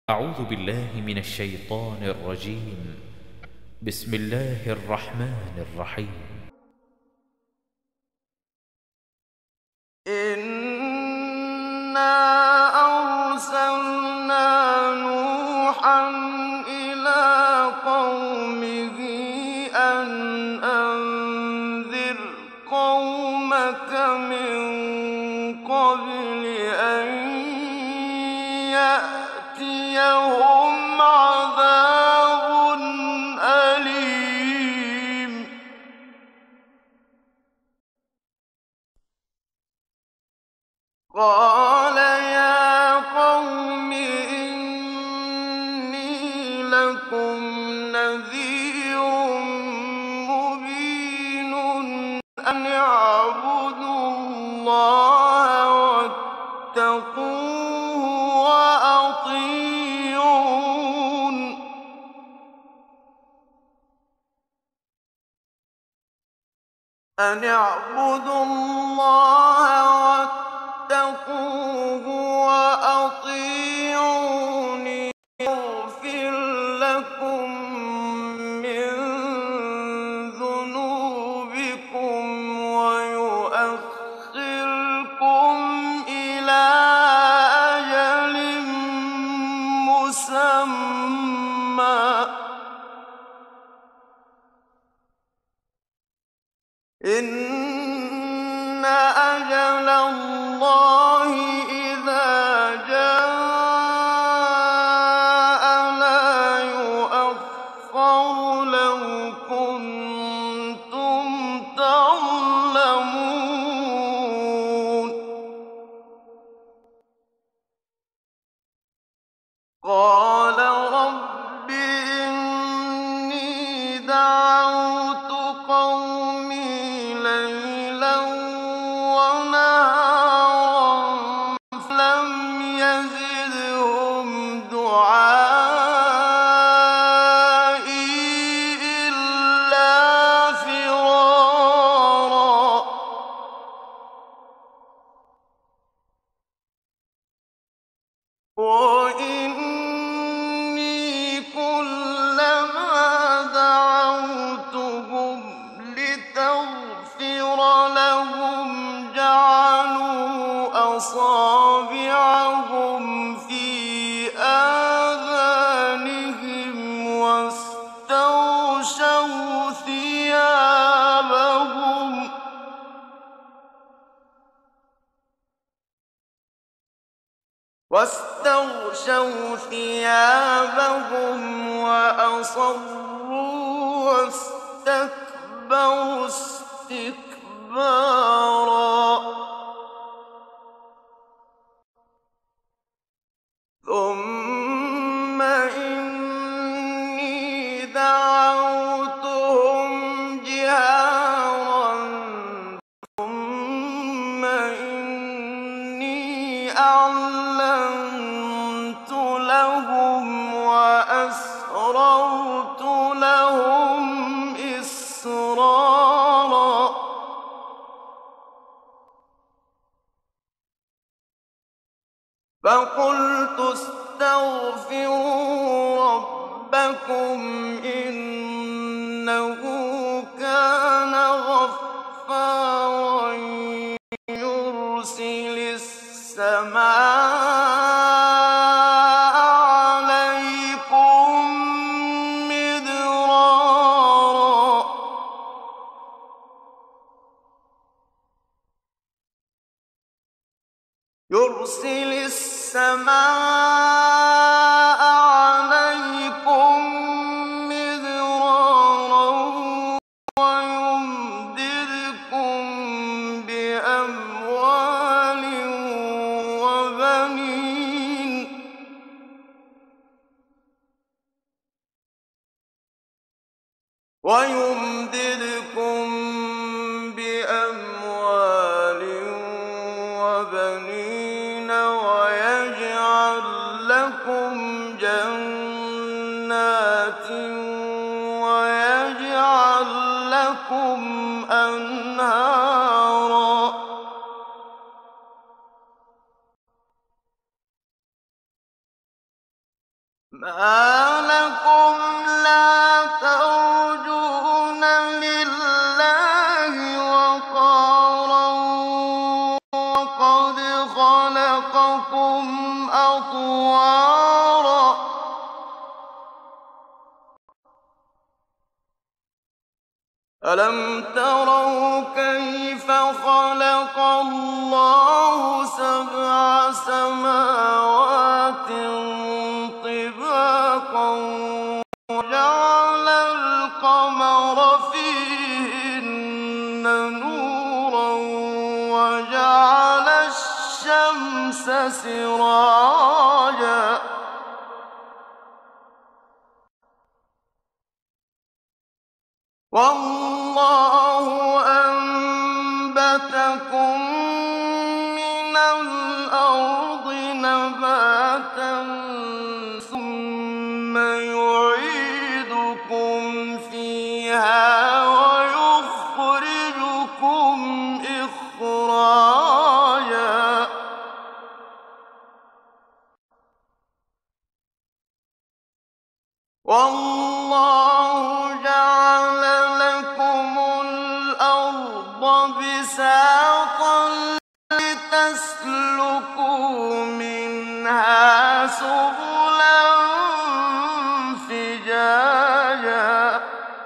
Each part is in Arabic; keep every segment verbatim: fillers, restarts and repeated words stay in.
أعوذ بالله من الشيطان الرجيم. بسم الله الرحمن الرحيم. إنا أرسلنا نوحا إلى قومه أن أنذر قومك من قبل أن يأتيهم عذاب أليم. قال يا قوم إني لكم نذير مبين أن اعبدوا الله واتقوه وأطيعون أن اعبدوا الله واتقوه وأطيعوني يغفر لكم من ذنوبكم ويؤخركم إلى أجل مسمى إن أجل الله إذا جاء لا يؤخر لو كنتم تعلمون. قال رب إني دعوت قومي ليلا ونهارا فلم يزدهم دعائي إلا فرارا. وإني كلما دعوتهم لتغفر لهم جعلوا أصابعهم في آذانهم واستغشوا ثيابهم واستغشوا ثيابهم وأصروا واستكبروا استكبارا. ثم إني دعوتهم جهارا ثم إني أعلنت لهم وأسررت لهم إسرارا. فقلت استغفروا ربكم إنه كان غفارا يرسل السماء عليكم مدرارا يرسل السماء عليكم مدرارا ويمددكم بأموال وبنين ويمددكم بأموال وبنين ويجعل لكم جنات ويجعل لكم أنهارا. مَا لَكُمْ لَا تَرْجُونَ لِلَّهِ وَقَارًا وَقَدْ خَلَقَكُمْ أَطْوَارًا أَلَمْ تَرَوْا كَيْفَ خَلَقَ اللَّهُ سَبْعَ سَمَاوَاتٍ طِبَاقًا وَجَعَلَ الْقَمَرَ فِيهِنَّ نُورًا وَجَعَلَ الشَّمْسَ سِرَاجًا وَاللَّهُ أَنبَتَكُم مِّنَ الْأَرْضِ نَبَاتًا ثُمَّ يُعِيدُكُمْ فِيهَا وَيُخْرِجُكُمْ إِخْرَاجًا وَاللَّهُ جَعَلَ لَكُمُ الْأَرْضَ بِسَاطًا لِّتَسْلُكُوا مِنْهَا سُبُلًا فِجَاجًا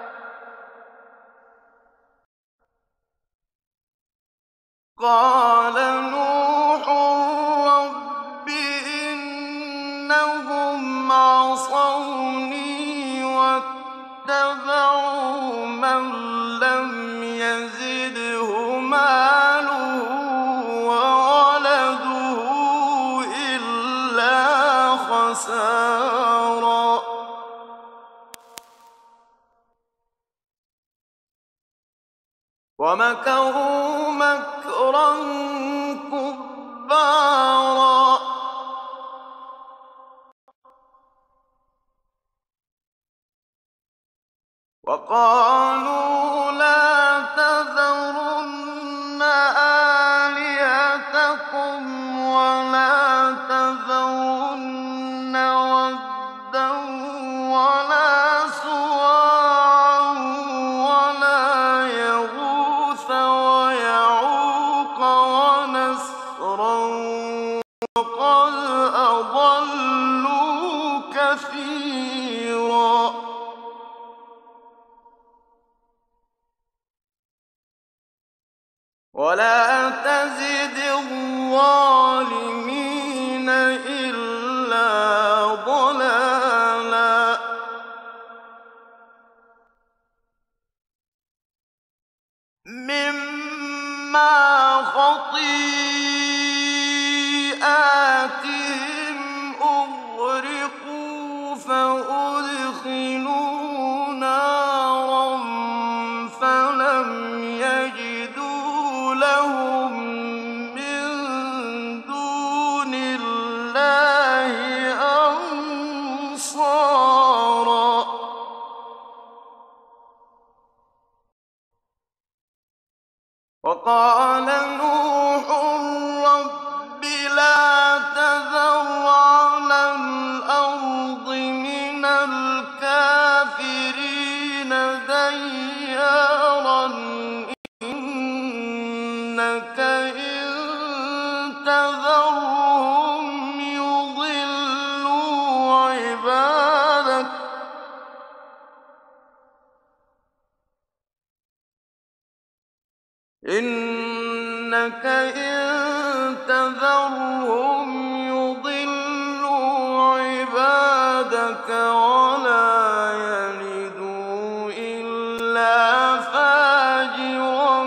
قَالَ نُوحٌ رَّبِّ إِنَّهُمْ عَصَوْنِي وَاتَّبَعُوا مَن لَّمْ يَزِدْهُ مَالُهُ وَوَلَدُهُ إِلَّا خَسَارًا وَمَكَرُوا مَكْرًا كُبَّارًا وَقَالُوا لَا تَذَرُنَّ آلِهَتَكُمْ وَلَا تَذَرُنَّ وَدًّا وَلَا سُوَاعًا وَلَا يَغُوثَ وَيَعُوقَ وَنَسْرًا وَقَدْ أَضَلُّوا كَثِيرًا وَلَا تَزِدِ الظَّالِمِينَ إِلَّا ضَلَالًا مِّمَّا خَطِيئَاتِهِمْ أُغْرِقُوا فَأُدْخِلُوا نَارًا فَلَمْ يَجِدُوا لَهُم مِّن دُونِ اللَّهِ أَنصَارًا وَقَالَ نُوحٌ رَّبِّ لَا تَذَرْ عَلَى الْأَرْضِ مِنَ الْكَافِرِينَ دَيَّارًا إِنَّكَ إِن تَذَرْهُمْ يُضِلُّوا عِبَادَكَ إِنَّكَ إِن تَذَرْهُمْ يُضِلُّوا عِبَادَكَ وَلَا يَلِدُوا إِلَّا فَاجِرًا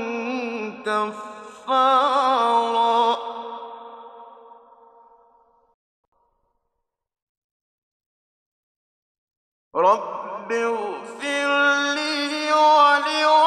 كَفَّارًا رَّبِّ اغْفِرْ لِي وَلِوَالِدَيَّ